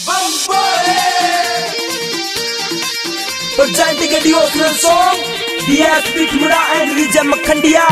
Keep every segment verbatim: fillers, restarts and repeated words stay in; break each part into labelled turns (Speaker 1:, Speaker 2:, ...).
Speaker 1: Presenting a devotional song, D S P Kimura and Vijay Makhandia.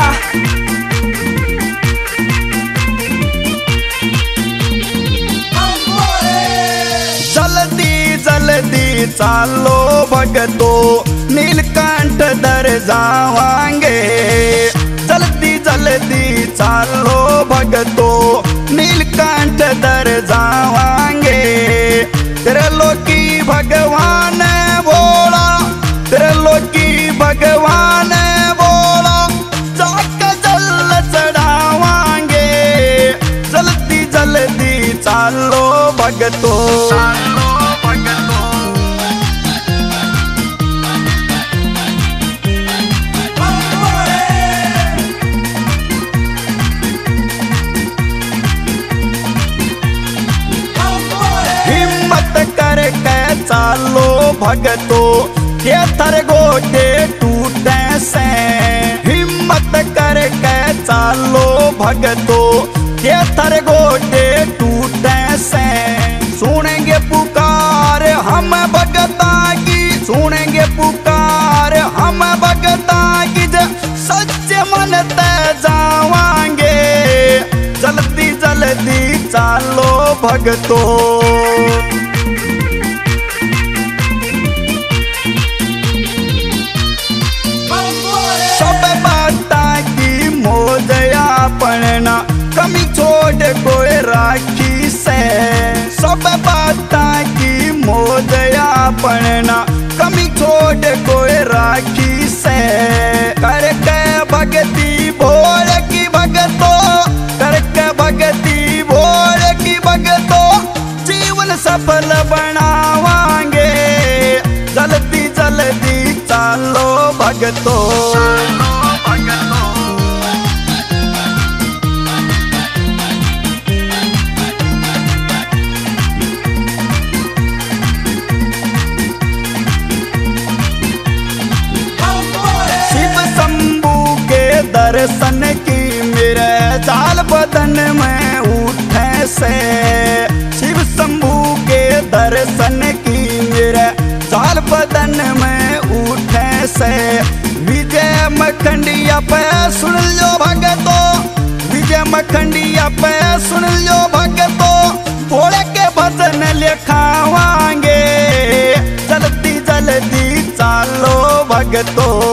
Speaker 2: जल्दी जल्दी चालो भगतो नीलकंठ दर जावांगे। जल्दी जल्दी चालो भगतो नीलकंठ दर जावांगे। त्रिलोकी भगवान बोला, त्रिलोकी भगवान बोला, जाकर जल चढ़ावांगे। जल्दी जल्दी चालो भगतो, चालो भगतो। हिम्मत करके चालो भगतो, के थर गोटे टूटे से। हिम्मत करके चालो भगतो, के थर गोटे टूटे से। सुनेंगे पुकार हम भगता की, सुनेंगे पुकार हम भगता की, सच्चे मन ते जावांगे। जल्दी जल्दी चालो भगतो। सब बाता की मोजया पड़ना, कमी छोड़ कोई राखी से। सब बाता की मोजया पड़ना, कमी छोड़ कोई राखी से। करके भगती भोर की भगतो, करके भगती भोर की भगतो, जीवन सफल बनावांगे। जल्दी जल्दी चालो भगतो, चालो भगतो। शिव शंभू के दर्शन की मेरे जाल बदन में उठे से। शिव शंभू के दर्शन की मेरे जाल बदन में उठे से। विजय मखंडिया पे सुन लो भगतो, विजय मखंडिया पे सुन लो भगतो, भोले के भजन लिखावांगे। जल्दी जल्दी चालो भगतो।